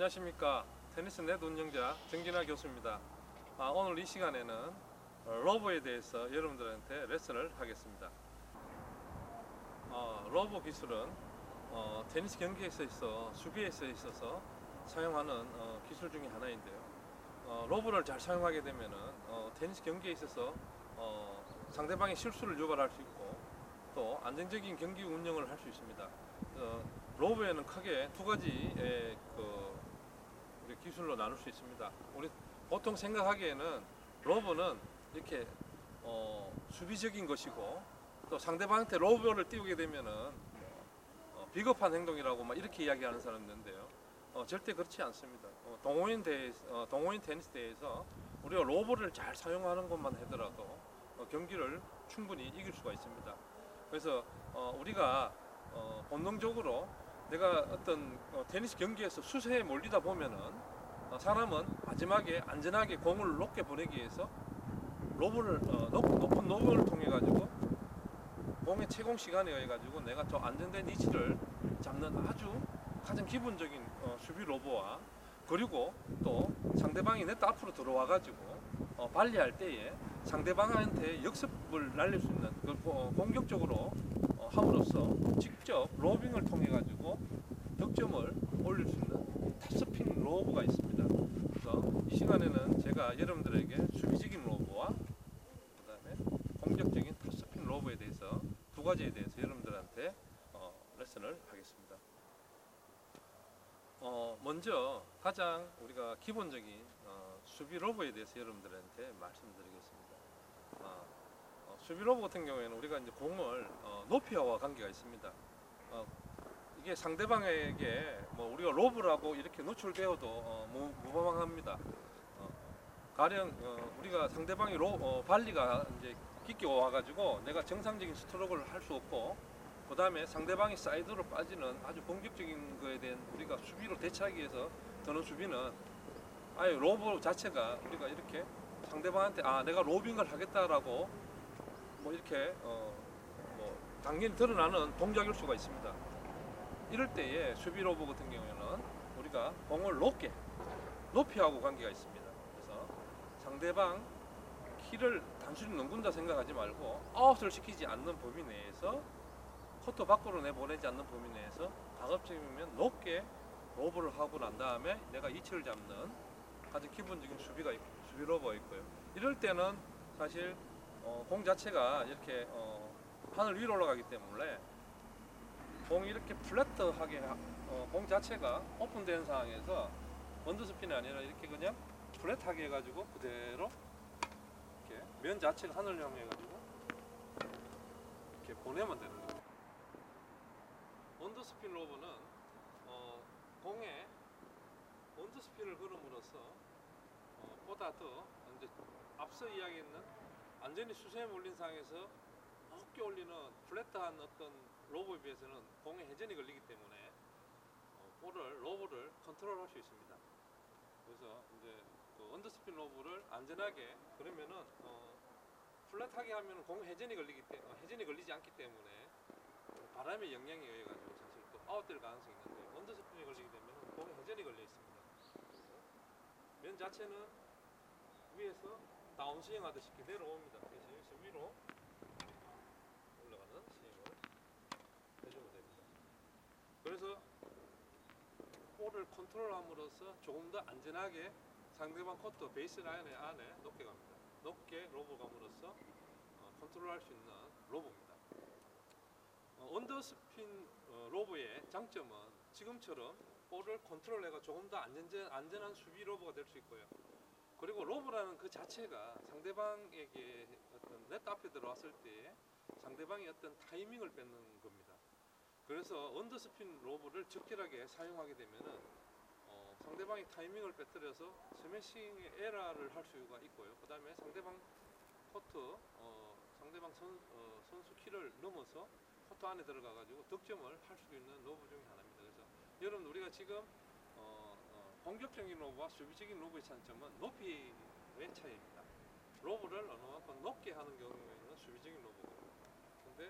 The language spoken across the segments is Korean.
안녕하십니까. 테니스넷 운영자 정진아 교수입니다. 오늘 이 시간에는 로브에 대해서 여러분들한테 레슨을 하겠습니다. 로브 기술은 테니스 경기에서 수비에 있어서 사용하는 기술 중에 하나인데요. 로브를 잘 사용하게 되면은 테니스 경기에 있어서 상대방의 실수를 유발할 수 있고 또 안정적인 경기 운영을 할 수 있습니다. 로브에는 크게 두 가지의 우리 기술로 나눌 수 있습니다. 우리 보통 생각하기에는 로브는 이렇게 수비적인 것이고 또 상대방한테 로브를 띄우게 되면은 비겁한 행동이라고 막 이렇게 이야기하는 사람이 있는데요. 절대 그렇지 않습니다. 동호인 테니스 대회에서 우리가 로브를 잘 사용하는 것만 하더라도 경기를 충분히 이길 수가 있습니다. 그래서 우리가 본능적으로 내가 어떤 테니스 경기에서 수세에 몰리다 보면은 사람은 마지막에 안전하게 공을 높게 보내기 위해서 로브를 높은 로브를 통해 가지고 공의 채공 시간에 의해 가지고 내가 더 안전된 위치를 잡는 아주 가장 기본적인 수비 로브와 그리고 또 상대방이 네트 앞으로 들어와 가지고 발리할 때에 상대방한테 역습을 날릴 수 있는 공격적으로 함으로써 직접 로빙을 통해 가지고 득점을 올릴 수 있는 탑스핀 로브가 있습니다. 그래서 이 시간에는 제가 여러분들에게 수비적인 로브와 그다음에 공격적인 탑스핀 로브에 대해서 두 가지에 대해서 여러분들한테 레슨을 하겠습니다. 먼저 가장 우리가 기본적인 수비 로브에 대해서 여러분들한테 말씀드리겠습니다. 수비 로브 같은 경우에는 우리가 이제 공을 높이와 관계가 있습니다. 이게 상대방에게 뭐 우리가 로브라고 이렇게 노출되어도 무방합니다. 가령 우리가 상대방이 발리가 이제 깊게 와가지고 내가 정상적인 스트로크를 할 수 없고 그 다음에 상대방이 사이드로 빠지는 아주 공격적인 거에 대한 우리가 수비로 대처하기 위해서 드는 수비는 아예 로브 자체가 우리가 이렇게 상대방한테 내가 로빙을 하겠다라고 뭐 이렇게 뭐 당연히 드러나는 동작일 수가 있습니다. 이럴 때에 수비 로브 같은 경우에는 우리가 공을 높이하고 관계가 있습니다. 그래서 상대방 키를 단순히 넘군다 생각하지 말고 아웃을 시키지 않는 범위 내에서 코트 밖으로 내보내지 않는 범위 내에서 가급적이면 높게 로브를 하고 난 다음에 내가 위치를 잡는 가장 기본적인 수비 로브가 있고요. 이럴 때는 사실 공 자체가 이렇게 하늘 위로 올라가기 때문에 공이 이렇게 플랫하게 공 자체가 오픈된 상황에서 원더스핀이 아니라 이렇게 그냥 플랫하게 해가지고 그대로 이렇게 면 자체가 하늘 향해 가지고 이렇게 보내면 되는 겁니다. 원더스핀 로브는 공에 원더스핀을 걸음으로써 보다 더 이제 앞서 이야기했는 완전히 수세에 몰린 상황에서 높게 올리는 플랫한 어떤 로브에 비해서는 공에 회전이 걸리기 때문에 로브를 컨트롤할 수 있습니다. 그래서 이제 언더스핀 로브를 안전하게 그러면은 플랫하게 하면 공 회전이 걸리지 않기 때문에 바람의 영향에 의해 가지고 사실 또 아웃될 가능성이 있는데 언더스핀이 걸리게 되면 공에 회전이 걸려 있습니다. 면 자체는 위에서 다운스윙 하듯이 내려옵니다. 그래서 여기서 위로 올라가는 스윙을 해주면 됩니다. 그래서 볼을 컨트롤함으로써 조금 더 안전하게 상대방 코트 베이스 라인 안에 높게 갑니다. 높게 로브 감으로써 컨트롤할 수 있는 로브입니다. 언더스핀 로브의 장점은 지금처럼 볼을 컨트롤해가 조금 더 안전한 수비 로브가 될 수 있고요. 그리고 로브라는 그 자체가 상대방에게 어떤 네트 앞에 들어왔을 때 상대방이 어떤 타이밍을 뺏는 겁니다. 그래서 언더스핀 로브를 적절하게 사용하게 되면은 상대방이 타이밍을 빼뜨려서 스매싱의 에러를 할 수가 있고요. 그 다음에 상대방 코트, 상대방 선수 키를 넘어서 코트 안에 들어가가지고 득점을 할 수 있는 로브 중에 하나입니다. 그래서 여러분 우리가 지금 공격적인 로브와 수비적인 로브의 차이점은 높이의 차이입니다. 로브를 어느 만큼 높게 하는 경우에는 수비적인 로브고, 근데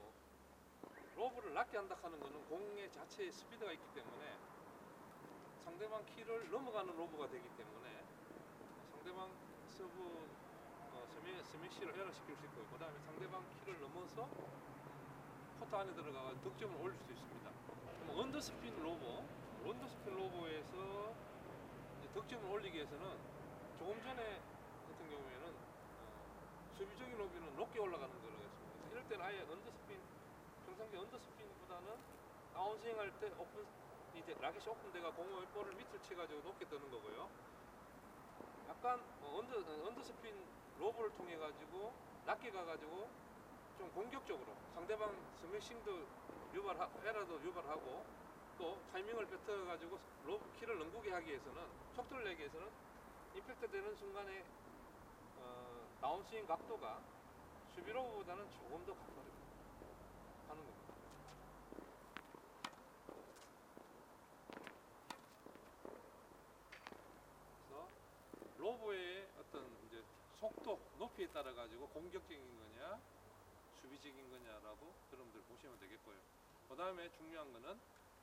로브를 낮게 한다 하는 것은 공의 자체의 스피드가 있기 때문에 상대방 키를 넘어가는 로브가 되기 때문에 상대방 서브 스매시를 에러시킬 수 있고, 그 다음에 상대방 키를 넘어서 코트 안에 들어가 득점을 올릴 수 있습니다. 그럼 언더스핀 로버에서 이제 득점을 올리기 위해서는 조금 전에 같은 경우에는 수비적인 로브는 높게 올라가는 거라고 했습니다. 그래서 이럴 때는 아예 평상시 언더스핀보다는 다운스윙 할 때 이제 라켓이 오픈돼가 공을 볼을 밑을 쳐가지고 높게 뜨는 거고요. 약간 언더스핀 로브를 통해 가지고 낮게 가가지고 좀 공격적으로 상대방 스매싱도 에러도 유발하고 또 타이밍을 뱉어가지고 로브 키를 넘기게 하기 위해서는, 속도를 내기 위해서는 임팩트 되는 순간에 다운스윙 각도가 수비 로브보다는 조금 더 가까워요 하는 겁니다. 그래서 로브의 어떤 이제 속도, 높이에 따라 가지고 공격적인 거냐 수비적인 거냐라고 여러분들 보시면 되겠고요. 그 다음에 중요한 거는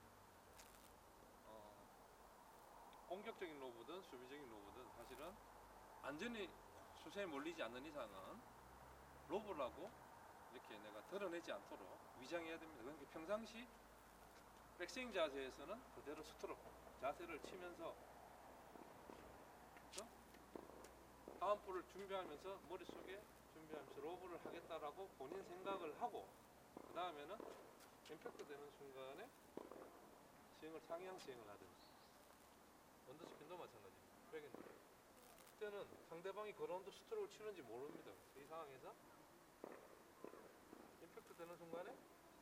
공격적인 로브든 수비적인 로브든 사실은 완전히 수세에 몰리지 않는 이상은 로브라고 이렇게 내가 드러내지 않도록 위장해야 됩니다. 그러니까 평상시 백스윙 자세에서는 그대로 스트로크 자세를 치면서, 그렇죠? 다음 볼을 준비하면서 머릿속에 준비하면서 로브를 하겠다라고 본인 생각을 하고, 그 다음에는 임팩트 되는 순간에 스윙을 상향 스윙을 하든지, 언더스핀도 마찬가지입니다. 백엔드 그때는 상대방이 그라운드 스트로크를 치는지 모릅니다. 이 상황에서 임팩트 되는 순간에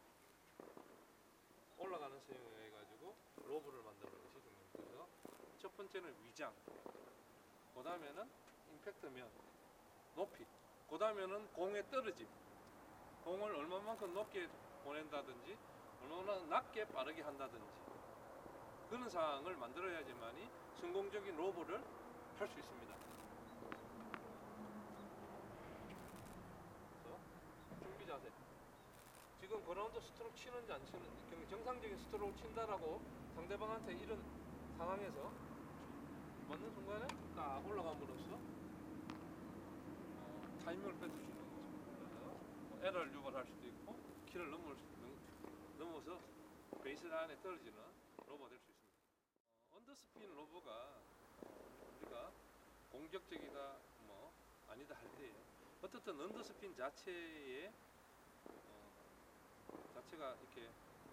올라가는 스윙을 해가지고 로브를 만드는 것이 중요합니다. 그래서 첫 번째는 위장, 그 다음에는 임팩트면 높이, 그 다음에는 공의 떨어짐, 공을 얼마만큼 높게 보낸다든지 얼마나 낮게 빠르게 한다든지 그런 상황을 만들어야지만이 성공적인 로브를 할 수 있습니다. 그래서 준비 자세, 지금 그라운드 스트로크 치는지 안 치는지, 정상적인 스트로크 친다라고 상대방한테 이런 상황에서 맞는 순간에 딱 올라감으로써 타이밍을 뺏을 수 있는 거죠. 그래서 에러를 유발할 수도 있고 키를 넘어서 베이스라인에 떨어지는 로브가 될 수 있습니다. 언더스핀 로브가 우리가 공격적이다 뭐 아니다 할 때에 어떻든 언더스핀 자체가 이렇게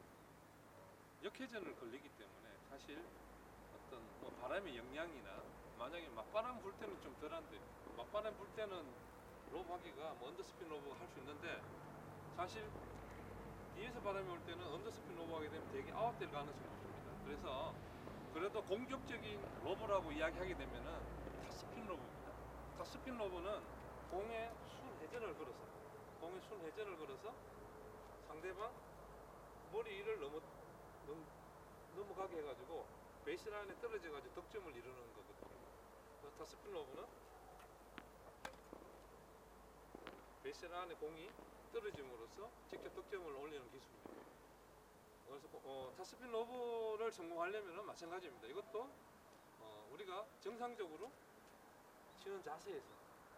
역회전을 걸리기 때문에 사실 어떤 뭐 바람의 영향이나 만약에 맞바람 불 때는 좀 덜한데, 맞바람 불 때는 로브 하기가 뭐 언더스핀 로브 할 수 있는데, 사실 뒤에서 바람이 올 때는 언더스핀 로브 하게 되면 되게 아웃될 가능성이 높습니다. 그래서 그래도 공격적인 로브라고 이야기하게 되면은 탑스핀 로브입니다. 탑스핀 로브는 공의 순회전을 걸어서 상대방 머리 위를 넘어가게 해가지고 베이스라인에 떨어져가지고 득점을 이루는 거거든요. 그래서 탑스핀 로브는 베이스라인에 공이 떨어짐으로써 직접 득점을 올리는 기술입니다. 그래서 탑스핀 로브를 성공하려면 마찬가지입니다. 이것도 우리가 정상적으로 치는 자세에서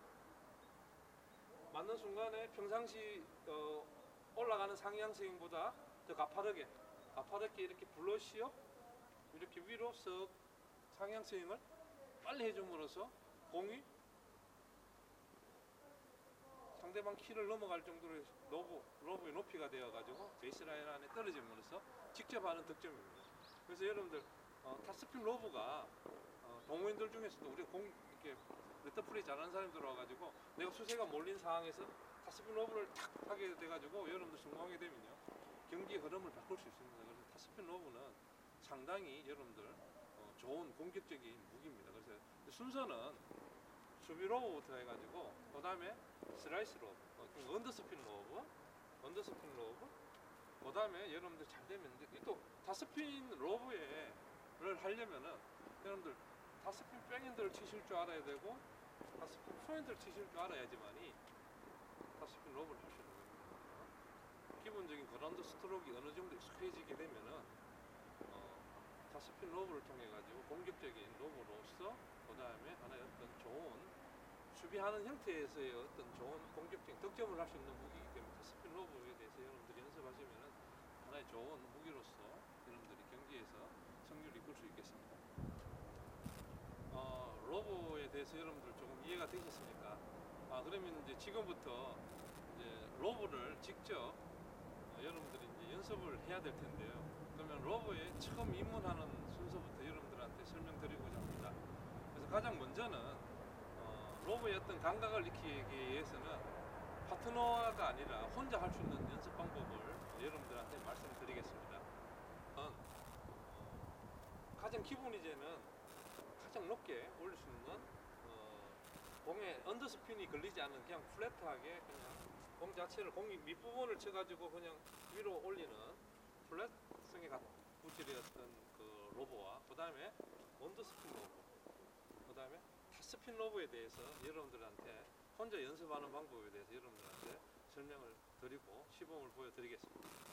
맞는 순간에 평상시 올라가는 상향 스윙보다 더 가파르게 이렇게 블러시업 이렇게 위로 쓱 상향 스윙을 빨리 해줌으로써 공이 상대방 키를 넘어갈 정도로 로브의 높이가 되어가지고 베이스라인 안에 떨어짐으로써 직접 하는 득점입니다. 그래서 여러분들 탑스핀 로브가 동호인들 중에서도 우리가 이렇게 레터프리 잘하는 사람들 와가지고 내가 수세가 몰린 상황에서 탑스핀 로브를 탁 하게 돼가지고 여러분들 성공하게 되면요 경기의 흐름을 바꿀 수 있습니다. 그래서 탑스핀 로브는 상당히 여러분들 좋은 공격적인 무기입니다. 그래서 순서는 수비 로브부터 해가지고 그 다음에 슬라이스 로브, 언더스핀 로브, 그 다음에 여러분들 잘 되면 또 탑스핀 로브를 하려면은 여러분들 탑스핀 백핸드를 치실 줄 알아야 되고 탑스핀 포핸드를 치실 줄 알아야지만이 탑스핀 로브를 할 수 있는 겁니다. 기본적인 그라운드 스트로크가 어느 정도 익숙해지게 되면은 다스핀 로브를 통해 가지고 공격적인 로브로서 그다음에 하나의 어떤 좋은 수비하는 형태에서의 어떤 좋은 공격적인 득점을 할 수 있는 무기이기 때문에 다스핀 로브에 대해서 여러분들이 연습하시면은 하나의 좋은 무기로서 여러분들이 경기에서 승리를 이끌 수 있겠습니다. 로브에 대해서 여러분들 조금 이해가 되셨습니까? 그러면 이제 지금부터 이제 로브를 직접 여러분들이 이제 연습을 해야 될 텐데요. 그러면 로브에 처음 입문하는 순서부터 여러분들한테 설명드리고자 합니다. 그래서 가장 먼저는 로브의 어떤 감각을 익히기 위해서는 파트너가 아니라 혼자 할 수 있는 연습 방법을 여러분들한테 말씀드리겠습니다. 가장 기본 이제는 가장 높게 올릴 수 있는 공에 언더스핀이 걸리지 않는 그냥 플랫하게 그냥 공 자체를 공이 밑부분을 쳐가지고 그냥 위로 올리는 플랫성에 구질이었던 그 로브와 그 다음에 언더스핀 로브 그 다음에 탑스핀 로브에 대해서 여러분들한테 혼자 연습하는 방법에 대해서 여러분들한테 설명을 드리고 시범을 보여드리겠습니다.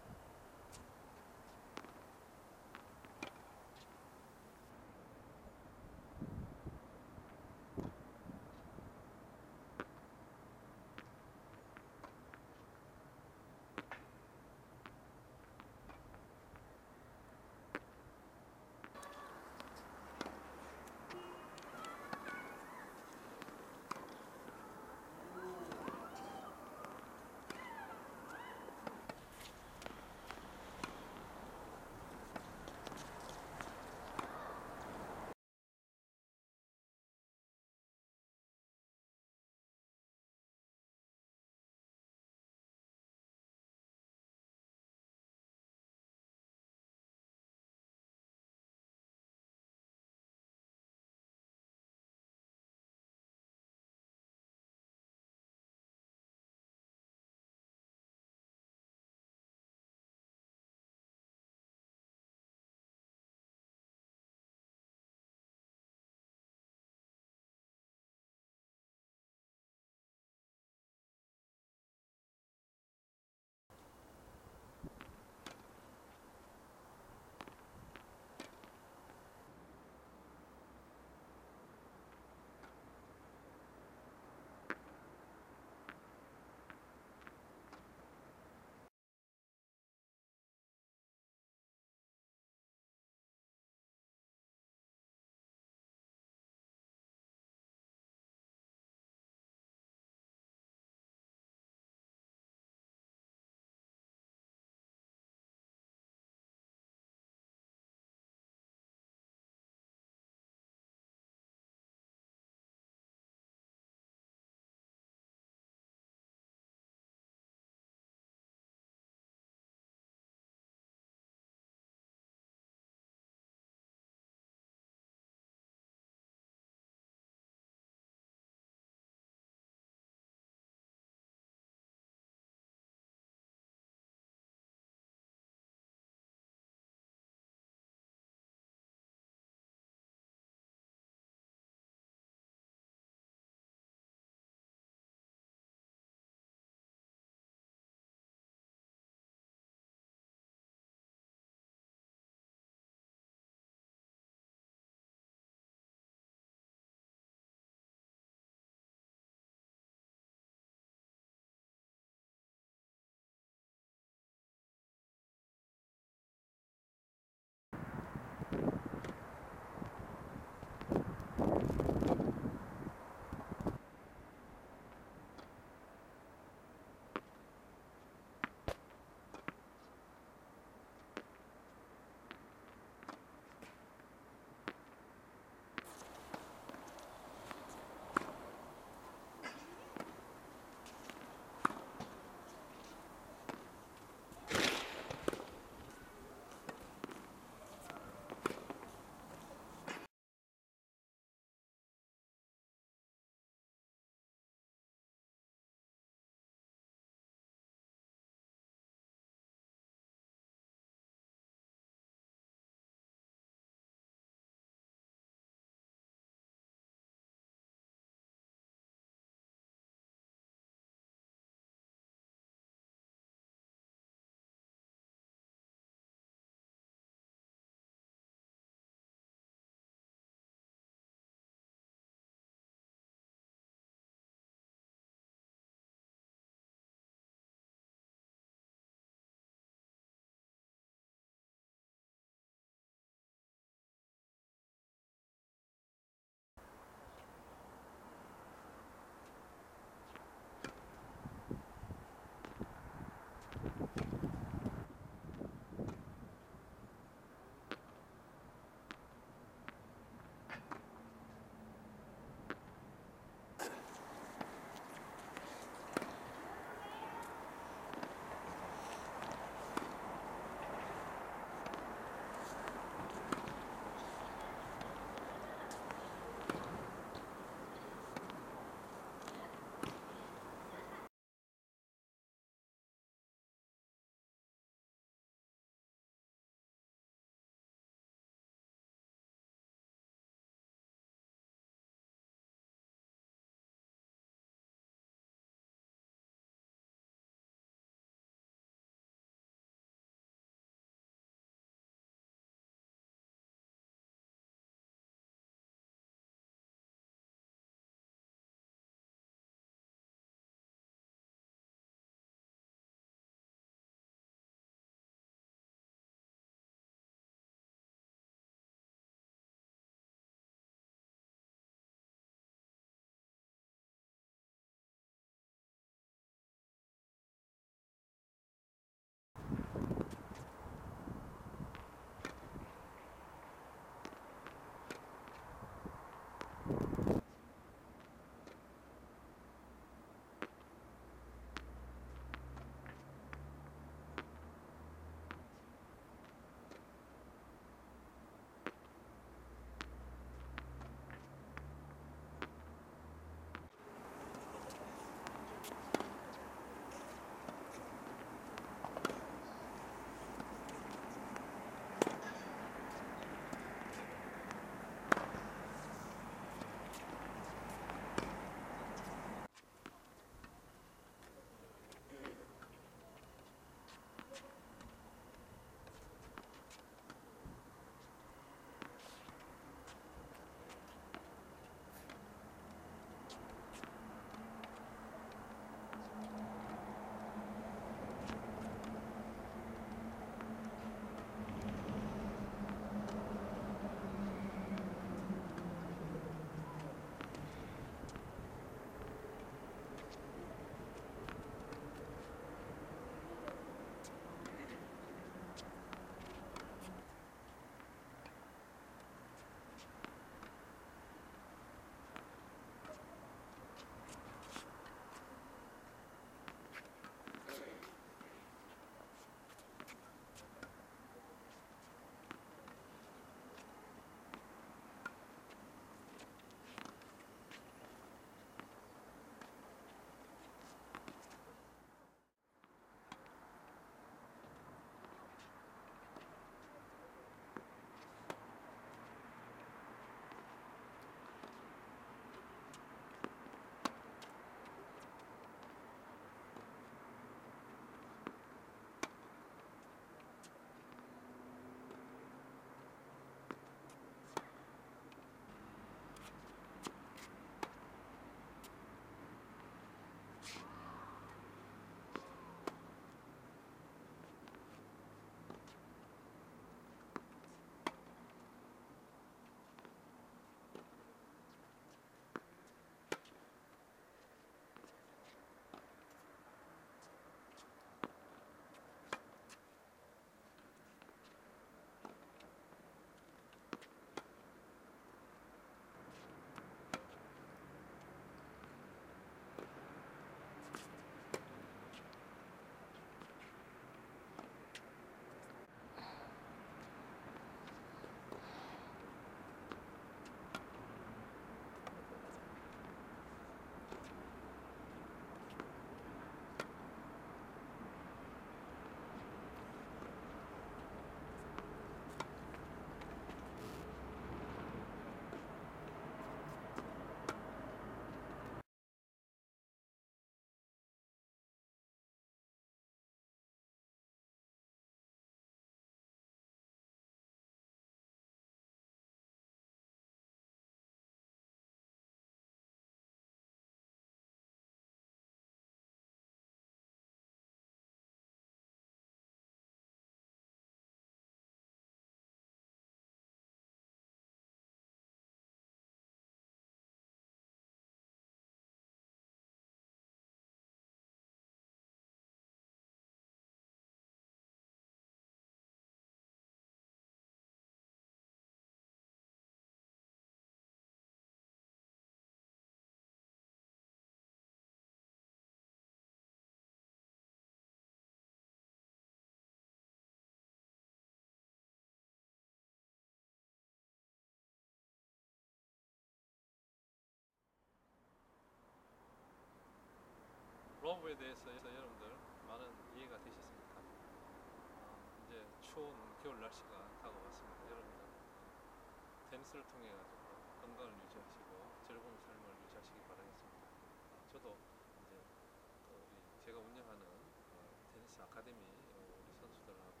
로브에 대해서 여러분들 많은 이해가 되셨습니까? 이제 추운 겨울 날씨가 다가왔습니다. 여러분들 테니스를 통해 가지고 건강을 유지하시고 즐거운 삶을 유지하시기 바라겠습니다. 저도 이제 제가 운영하는 테니스 아카데미 우리 선수들하고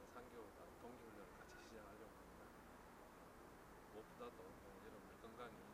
3개월간 동기훈련을 같이 시작하려고 합니다. 무엇보다도 여러분들 건강이